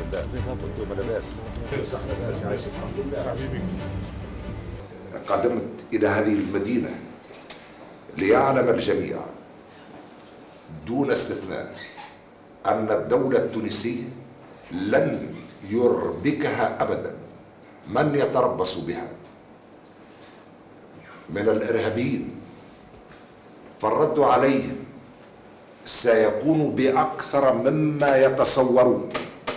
قدمت إلى هذه المدينة ليعلم الجميع دون استثناء أن الدولة التونسية لن يربكها أبدا من يتربص بها من الإرهابيين، فالرد عليهم سيكون بأكثر مما يتصورون،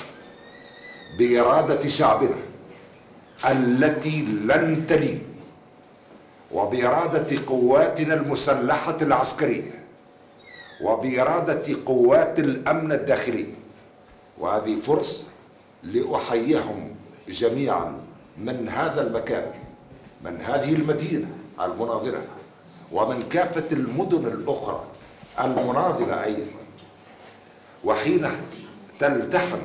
بإرادة شعبنا التي لن تلين، وبإرادة قواتنا المسلحة العسكرية، وبإرادة قوات الأمن الداخلي. وهذه فرصة لأحييهم جميعا من هذا المكان، من هذه المدينة المناظرة، ومن كافة المدن الأخرى المناظرة أيضا. وحين تلتحم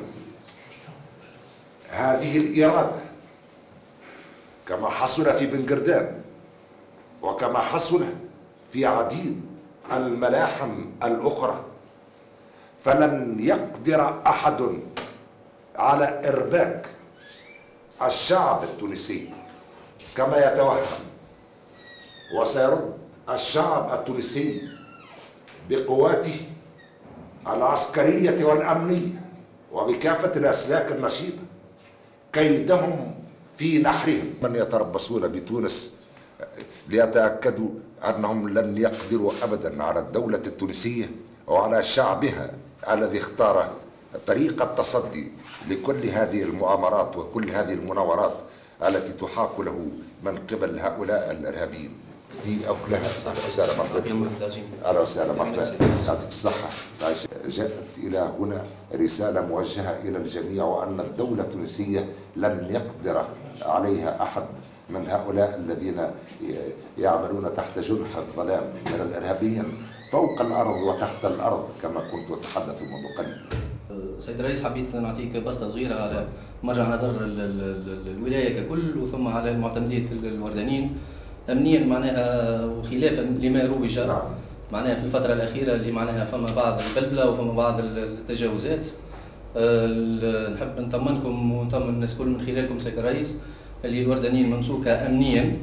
هذه الإرادة كما حصل في بنجردان وكما حصل في عديد الملاحم الأخرى، فلن يقدر أحد على إرباك الشعب التونسي كما يتوهم. وسيرد الشعب التونسي بقواته العسكرية والأمنية وبكافة الأسلاك النشيطة كيدهم في نحرهم. من يتربصون بتونس ليتأكدوا أنهم لن يقدروا أبدا على الدولة التونسية وعلى شعبها الذي اختار طريق التصدي لكل هذه المؤامرات وكل هذه المناورات التي تحاك له من قبل هؤلاء الإرهابيين. أهلا وسهلا مرحبا. أهلا وسهلا مرحبا. يعطيك الصحة. جاءت إلى هنا رسالة موجهة إلى الجميع وأن الدولة التونسية لن يقدر عليها أحد من هؤلاء الذين يعملون تحت جنح الظلام من الإرهابيين فوق الأرض وتحت الأرض كما كنت أتحدث منذ قليل. سيد الرئيس، حبيت نعطيك بسطة صغيرة على مرجع نظر الولاية ككل وثم على المعتمدية الوردانيين أمنيا معناها وخلافا لما روج معناها في الفترة الأخيرة اللي معناها فما بعض البلبلة وفما بعض التجاوزات. نحب نطمنكم ونطمن الناس كل من خلالكم سيد الرئيس اللي الوردانيين ممسوكة أمنيا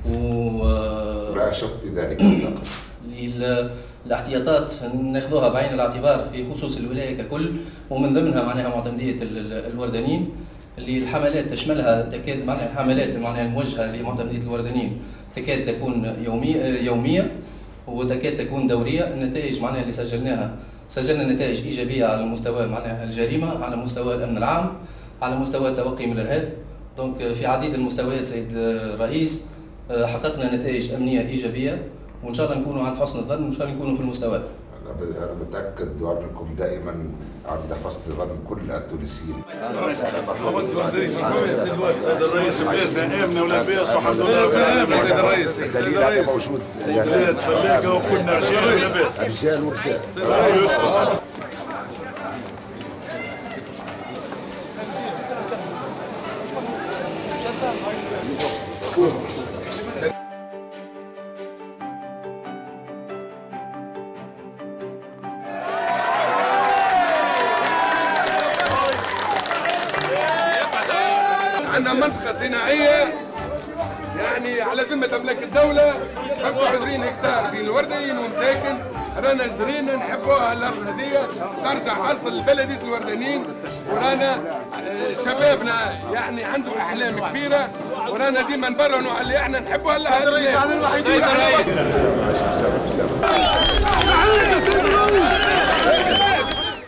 لا شك في ذلك. الاحتياطات ناخذوها بعين الاعتبار في خصوص الولاية ككل ومن ضمنها معناها معتمدية الوردانيين اللي الحملات تشملها تكاد معناها الحملات معناها الموجهة لمعتمدية الوردانيين تكاد تكون يومية وتكاد تكون دورية. النتائج معناها اللي سجلنا نتائج إيجابية على مستوى معناها الجريمة، على مستوى الأمن العام، على مستوى التوقي من الإرهاب. دونك في عديد المستويات سيد الرئيس حققنا نتائج أمنية إيجابية وإن شاء الله نكونوا عند حسن الظن وإن شاء الله نكونوا في المستوى. أنا متأكد أنكم دائما عند حسن ظن كل التونسيين. سيد الرئيس بلادنا آمنة ولا بأس والحمد لله. سيد الرئيس الدليل هذا موجود. بلاد فلاقة وكلنا رجال ولا بأس. رجال ونساء. عندنا منطقة صناعية يعني على ذمة أملاك الدولة 25 هكتار بين الوردانيين ومساكن. رانا جرينا نحبوها الأرض هذية ترجع حصل لبلدية الوردانيين، ورانا شبابنا يعني عنده أحلام كبيرة ورانا ديما نبرهنوا على اللي احنا نحبوها. الله